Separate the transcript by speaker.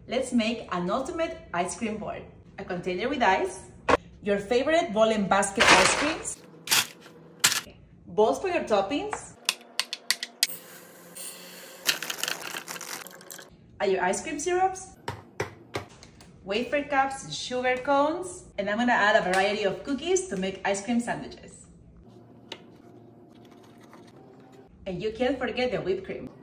Speaker 1: Let's make an ultimate ice cream board. A container with ice, your favorite ball and basket ice creams, bowls for your toppings, and your ice cream syrups, wafer cups, sugar cones, and I'm gonna add a variety of cookies to make ice cream sandwiches. And you can't forget the whipped cream.